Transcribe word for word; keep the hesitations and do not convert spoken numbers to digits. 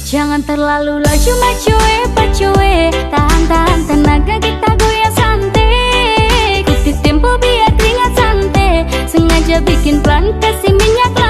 Jangan terlalu laju macoe pacoe, tahan-tahan tenaga kita goyang santai. Ikuti tempo biar keringat santai, sengaja bikin pelan kasih minyak.